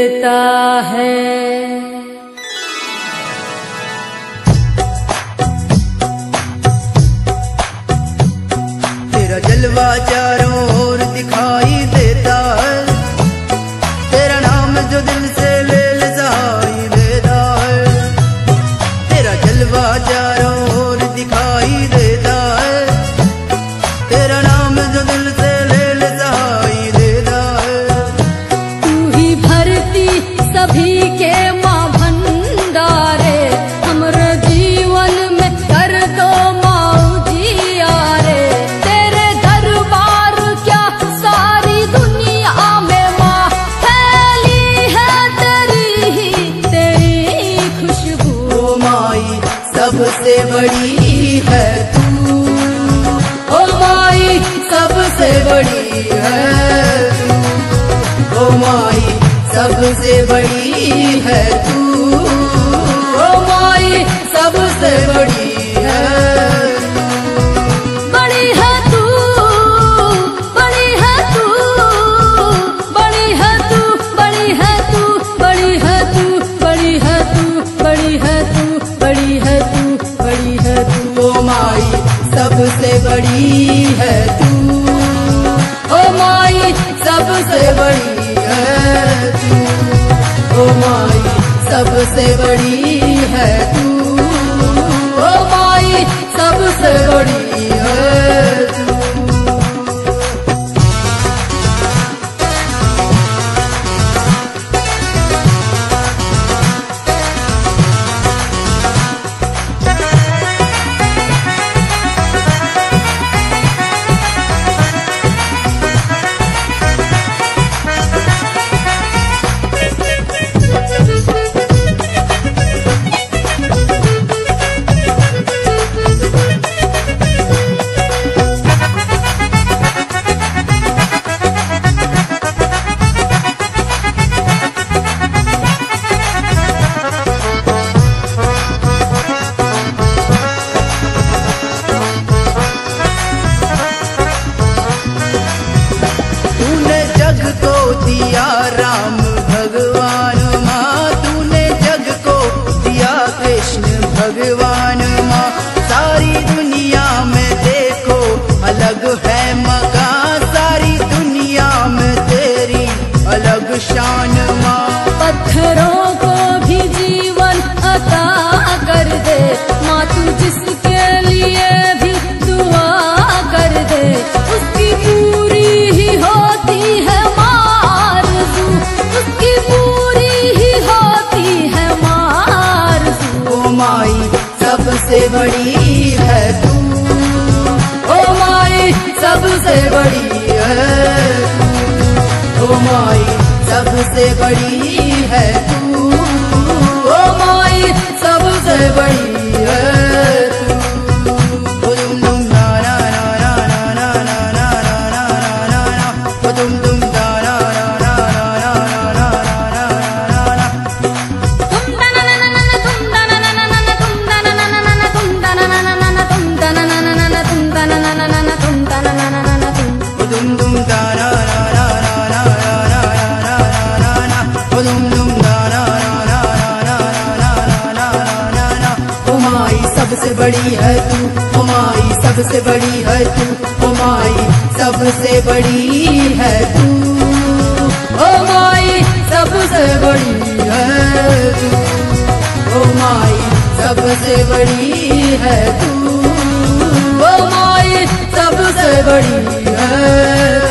देता है। तेरा जलवा चारों ओर दिखाई देता है, तेरा नाम जो दिल से ले सहाई देता है। तेरा जलवा चारों ओर दिखाई देता है, तेरा नाम जो दिल से ले सहाई देता है। तू ही भरती सभी के माँ भंडारे, हमरे जीवन में कर दो माँ जियारे। तेरे दरबार क्या सारी दुनिया में माँ फैली है तेरी खुशबू। ओ माई सबसे बड़ी है तू, ओ माई सबसे बड़ी है तू। ओ माई सबसे बड़ी है तू, ओ माई सबसे बड़ी है तू। बड़ी है तू, बड़ी है तू, बड़ी है तू, बड़ी है तू, बड़ी है तू, बड़ी है तू, बड़ी है तू, बड़ी है तू, बड़ी है तू। ओ माई सबसे बड़ी है तू, ओ माई सबसे बड़ी है तू। ओ माई सबसे बड़ी है तू, ओ माई सबसे बड़ी है तू। दिया राम भगवान माँ, तूने जग को दिया कृष्ण भगवान माँ। सारी दुनिया में देखो अलग है मकान, सारी दुनिया में तेरी अलग शान माँ। पत्थरों को भी जीवन अता कर दे माँ, तू जिसके लिए भी दुआ कर दे, उसकी पूरी ही होती है सबसे बड़ी है तू, ओ माई सबसे बड़ी है तू। ओ माई सबसे बड़ी है तू, ओ माई सबसे बड़ी है तू। ओ तुम ना ना ना ना ना ना ना ना ना ना ना ना, ओ तुम ना ना ना ना ना ना ना ना ना। सबसे बड़ी है तू, ओ माई सबसे बड़ी है तू, ओ माई सबसे बड़ी है तू, ओ माई सबसे बड़ी है तू। ओ माई सबसे बड़ी है तू, ओ माई सबसे बड़ी है।